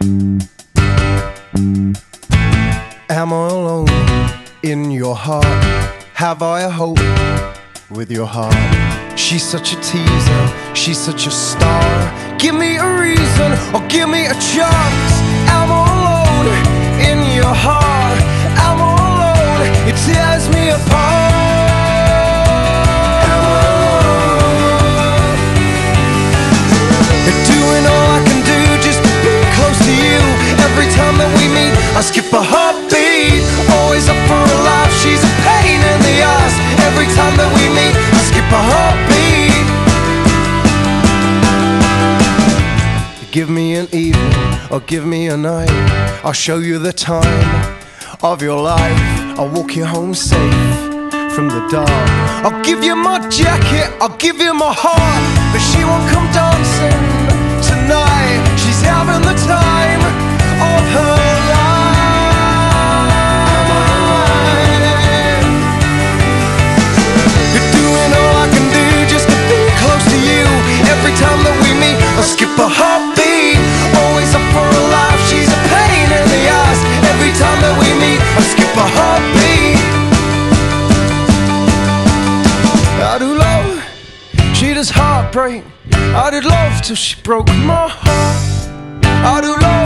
Am I alone in your heart? Have I a hope with your heart? She's such a teaser, she's such a star. Give me a reason or give me a chance. Am I alone in your heart? Am I alone? It tears me apart. Am I alone? Doing all I can do just to be close to you. Every time that we meet, I skip a heartbeat. Always up for a laugh, she's a pain in the ass. Every time that we meet, I skip a heartbeat. Give me an evening or give me a night, I'll show you the time of your life. I'll walk you home safe from the dark. I'll give you my jacket, I'll give you my heart, but she won't come dancing tonight. She's having the time of her life. Doing all I can do just to be close to you. Every time that we meet, I skip a heartbeat. Always up for a laugh, she's a pain in the ass. Every time that we meet, I skip a heartbeat. I do love, she does heartbreak. I did love till she broke my heart. I do